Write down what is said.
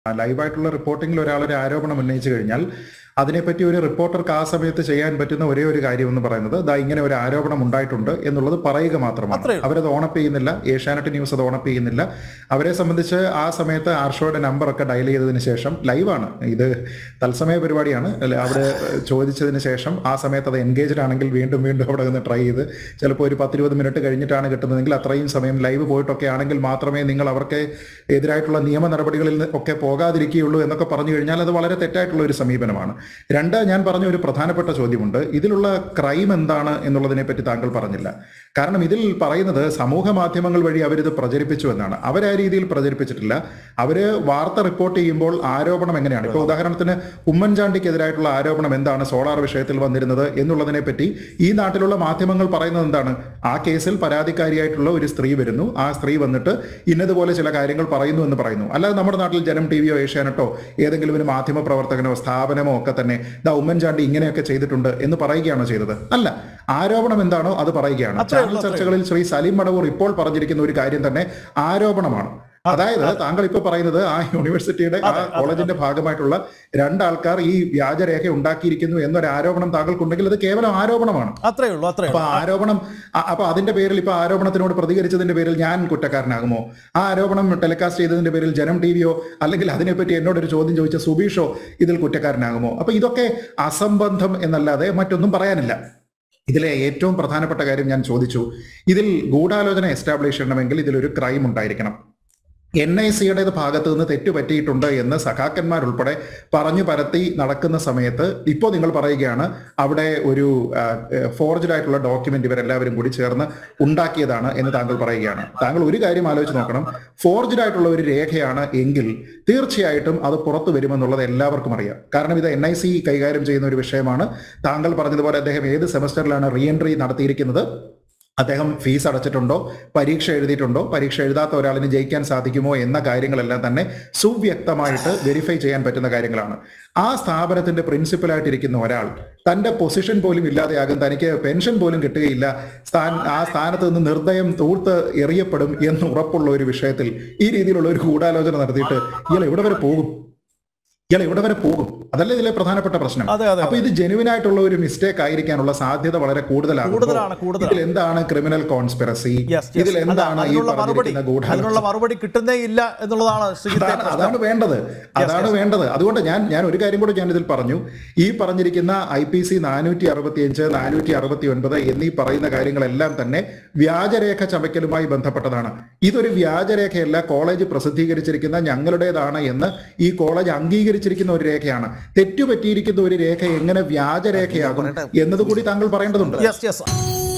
ലൈവായിട്ടുള്ള റിപ്പോർട്ടിംഗിൽ ഒരാളൊരു ആരോപണം ഉന്നയിച്ചു കഴിഞ്ഞാൽ അതിനെപ്പറ്റി ഒരു റിപ്പോർട്ടർക്ക് ആ സമയത്ത് ചെയ്യാൻ പറ്റുന്ന ഒരേ ഒരു കാര്യം എന്ന് പറയുന്നത് ദാ ഇങ്ങനെ ഒരു ആരോപണം ഉണ്ടായിട്ടുണ്ട് എന്നുള്ളത് പറയുക മാത്രമാണ്. അവരത് ഓണപ്പ് ചെയ്യുന്നില്ല, ഏഷ്യാനെറ്റ് ന്യൂസ് അത് ഓണപ്പ് ചെയ്യുന്നില്ല. അവരെ സംബന്ധിച്ച് ആ സമയത്ത് ആർഷോയുടെ നമ്പറൊക്കെ ഡയൽ ചെയ്തതിന് ശേഷം, ലൈവാണ്, ഇത് തത്സമയ പരിപാടിയാണ്, അവിടെ ചോദിച്ചതിന് ശേഷം ആ സമയത്ത് അത് എൻഗേജ്ഡ് ആണെങ്കിൽ വീണ്ടും വീണ്ടും അവിടെ നിന്ന് ട്രൈ ചെയ്ത് ചിലപ്പോൾ ഒരു 10-20 മിനിറ്റ് കഴിഞ്ഞിട്ടാണ് കിട്ടുന്നതെങ്കിൽ അത്രയും സമയം ലൈവ് പോയിട്ടൊക്കെ ആണെങ്കിൽ മാത്രമേ നിങ്ങൾ അവർക്ക് എതിരായിട്ടുള്ള നിയമ നടപടികളിൽ ഒക്കെ പോകാതിരിക്കുകയുള്ളൂ എന്നൊക്കെ പറഞ്ഞു കഴിഞ്ഞാൽ അത് വളരെ തെറ്റായിട്ടുള്ള ഒരു സമീപനമാണ്. രണ്ട്, ഞാൻ പറഞ്ഞ ഒരു പ്രധാനപ്പെട്ട ചോദ്യമുണ്ട്. ഇതിലുള്ള ക്രൈം എന്താണ് എന്നുള്ളതിനെ പറ്റി താങ്കൾ പറഞ്ഞില്ല. കാരണം ഇതിൽ പറയുന്നത് സമൂഹ മാധ്യമങ്ങൾ വഴി അവരിത് പ്രചരിപ്പിച്ചു എന്നാണ്. അവർ ആ രീതിയിൽ പ്രചരിപ്പിച്ചിട്ടില്ല. അവര് വാർത്ത റിപ്പോർട്ട് ചെയ്യുമ്പോൾ ആരോപണം എങ്ങനെയാണ്, ഇപ്പോൾ ഉദാഹരണത്തിന് ഉമ്മൻചാണ്ടിക്കെതിരായിട്ടുള്ള ആരോപണം എന്താണ് സോളാർ വിഷയത്തിൽ വന്നിരുന്നത് എന്നുള്ളതിനെ പറ്റി ഈ നാട്ടിലുള്ള മാധ്യമങ്ങൾ പറയുന്നത് എന്താണ്? ആ കേസിൽ പരാതിക്കാരിയായിട്ടുള്ള ഒരു സ്ത്രീ വരുന്നു, ആ സ്ത്രീ വന്നിട്ട് ഇന്നതുപോലെ ചില കാര്യങ്ങൾ പറയുന്നു എന്ന് പറയുന്നു. അല്ലാതെ നമ്മുടെ നാട്ടിൽ ജനം ടിവിയോ ഏഷ്യാനെട്ടോ ഏതെങ്കിലും ഒരു മാധ്യമ പ്രവർത്തകനോ സ്ഥാപനമോ ഒക്കെ തന്നെ ദാ ഉമ്മൻചാണ്ടി ഇങ്ങനെയൊക്കെ ചെയ്തിട്ടുണ്ട് എന്ന് പറയുകയാണോ ചെയ്തത്? അല്ല, ആരോപണം എന്താണോ അത് പറയുകയാണ്. ചാനൽ ചർച്ചകളിൽ ശ്രീ സലീം മടവൂർ ഇപ്പോൾ പറഞ്ഞിരിക്കുന്ന ഒരു കാര്യം തന്നെ ആരോപണമാണ്. അതായത് താങ്കൾ ഇപ്പൊ പറയുന്നത് ആ യൂണിവേഴ്സിറ്റിയുടെ ആ കോളേജിന്റെ ഭാഗമായിട്ടുള്ള രണ്ടാൾക്കാർ ഈ വ്യാജരേഖ ഉണ്ടാക്കിയിരിക്കുന്നു എന്നൊരു ആരോപണം താങ്കൾക്കുണ്ടെങ്കിൽ അത് കേവലം ആരോപണമാണ്. അപ്പൊ ആരോപണം, അപ്പൊ അതിന്റെ പേരിൽ ഇപ്പൊ ആരോപണത്തിനോട് പ്രതികരിച്ചതിന്റെ പേരിൽ ഞാൻ കുറ്റക്കാരനാകുമോ? ആ ആരോപണം ടെലികാസ്റ്റ് ചെയ്തതിന്റെ പേരിൽ ജനം ടിവിയോ അല്ലെങ്കിൽ അതിനെപ്പറ്റി എന്നോടൊരു ചോദ്യം ചോദിച്ച സുബീഷോ ഇതിൽ കുറ്റക്കാരനാകുമോ? അപ്പൊ ഇതൊക്കെ അസംബന്ധം എന്നല്ലാതെ മറ്റൊന്നും പറയാനില്ല. ഇതിലെ ഏറ്റവും പ്രധാനപ്പെട്ട കാര്യം ഞാൻ ചോദിച്ചു, ഇതിൽ ഗൂഢാലോചന എസ്റ്റാബ്ലിഷ് ചെയ്യണമെങ്കിൽ ഇതിലൊരു ക്രൈം ഉണ്ടായിരിക്കണം. NICയുടെ ഭാഗത്ത് നിന്ന് തെറ്റുപറ്റിയിട്ടുണ്ട് എന്ന് സഖാക്കന്മാരുൾപ്പെടെ പറഞ്ഞു പരത്തി നടക്കുന്ന സമയത്ത് ഇപ്പോൾ നിങ്ങൾ പറയുകയാണ് അവിടെ ഒരു ഫോർജ്ഡ് ആയിട്ടുള്ള ഡോക്യുമെന്റ് ഇവരെല്ലാവരും കൂടി ചേർന്ന് ഉണ്ടാക്കിയതാണ് എന്ന് താങ്കൾ പറയുകയാണ്. താങ്കൾ ഒരു കാര്യം ആലോചിച്ച് നോക്കണം, ഫോർജ്ഡ് ആയിട്ടുള്ള ഒരു രേഖയാണ് എങ്കിൽ തീർച്ചയായിട്ടും അത് പുറത്തു വരുമെന്നുള്ളത് എല്ലാവർക്കും അറിയാം. കാരണം ഇത് NIC കൈകാര്യം ചെയ്യുന്ന ഒരു വിഷയമാണ്. താങ്കൾ പറഞ്ഞതുപോലെ അദ്ദേഹം ഏത് സെമസ്റ്ററിലാണ് റീ എൻട്രി നടത്തിയിരിക്കുന്നത്, അദ്ദേഹം ഫീസ് അടച്ചിട്ടുണ്ടോ, പരീക്ഷ എഴുതിയിട്ടുണ്ടോ, പരീക്ഷ എഴുതാത്ത ഒരാളിന് ജയിക്കാൻ സാധിക്കുമോ എന്ന കാര്യങ്ങളെല്ലാം തന്നെ സുവ്യക്തമായിട്ട് വെരിഫൈ ചെയ്യാൻ പറ്റുന്ന കാര്യങ്ങളാണ്. ആ സ്ഥാപനത്തിന്റെ പ്രിൻസിപ്പലായിട്ടിരിക്കുന്ന ഒരാൾ തന്റെ പൊസിഷൻ പോലും ഇല്ലാതെയാകും, തനിക്ക് പെൻഷൻ പോലും കിട്ടുകയില്ല, ആ സ്ഥാനത്ത് നിന്ന് നിർദ്ദയം തൂർത്ത് എറിയപ്പെടും എന്ന് ഉറപ്പുള്ള ഒരു വിഷയത്തിൽ ഈ രീതിയിലുള്ള ഒരു ഗൂഢാലോചന നടത്തിയിട്ട് ഇയാൾ എവിടെ വരെ പോകും? അതല്ലേ ഇതിലെ പ്രധാനപ്പെട്ട പ്രശ്നം. അപ്പൊ ഇത് ജെനുവിൻ ആയിട്ടുള്ള ഒരു മിസ്റ്റേക്ക് ആയിരിക്കാനുള്ള സാധ്യത വളരെ കൂടുതലാണ്. ഇതിൽ എന്താണ് ക്രിമിനൽ കോൺസ്പിറസി, ഇതിൽ എന്താണ് ഈ പറഞ്ഞിരിക്കുന്ന ഗൂഢാലോചന? മറുപടി കിട്ടുന്നേ ഇല്ല എന്നുള്ളതാണ്. അതാണ് വേണ്ടത്. അതുകൊണ്ട് ഞാൻ ഒരു കാര്യം കൂടെ ഞാൻ ഇതിൽ പറഞ്ഞു. ഈ പറഞ്ഞിരിക്കുന്ന IPC 465, 469 എന്നീ പറയുന്ന കാര്യങ്ങളെല്ലാം തന്നെ വ്യാജരേഖ ചമയ്ക്കലുമായി ബന്ധപ്പെട്ടതാണ്. ഇതൊരു വ്യാജരേഖയല്ല, കോളേജ് പ്രസിദ്ധീകരിച്ചിരിക്കുന്ന ഞങ്ങളുടേതാണ് എന്ന് ഈ കോളേജ് അംഗീകരിച്ചിരിക്കുന്ന ഒരു രേഖയാണ്. തെറ്റുപറ്റിയിരിക്കുന്ന ഒരു രേഖ എങ്ങനെ വ്യാജരേഖയാകും എന്നതുകൂടി താങ്കൾ പറയേണ്ടതുണ്ട്.